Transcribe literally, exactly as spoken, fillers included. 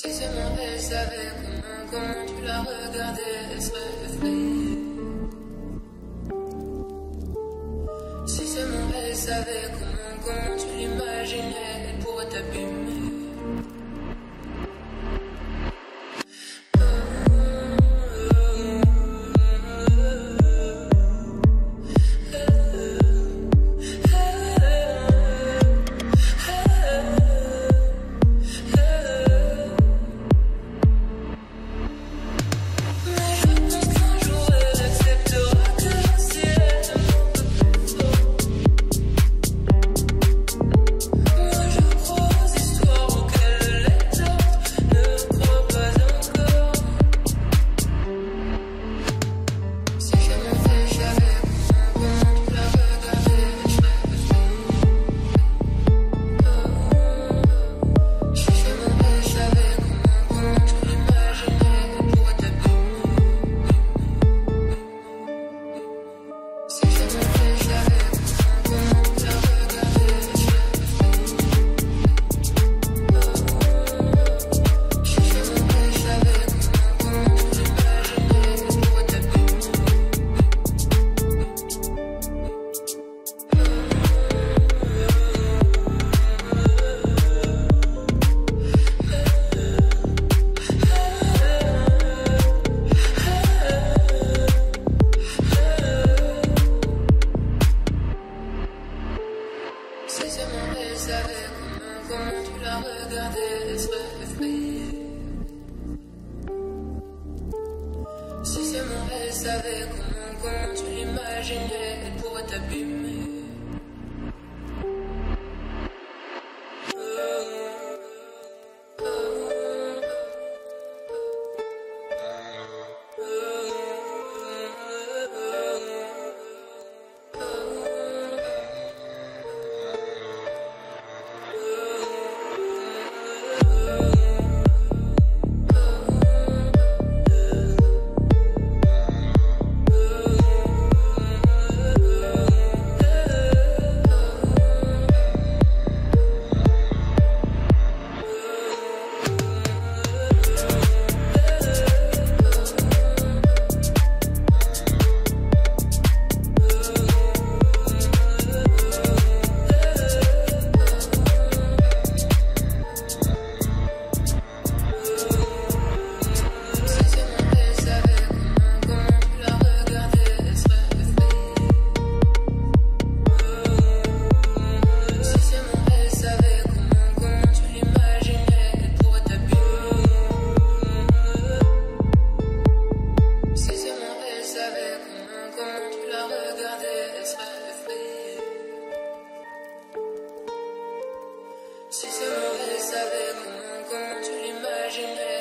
Si seulement elle savait comment, comment tu la regardais, elle serait effrayée. Si seulement elle savait comment, comment tu l'imaginais, elle pourrait t'abîmer. Si seulement elle savait comment, comment tu l'imaginais, elle pourrait t'abîmer. Si seulement elle savait comment, comment tu l'imaginais.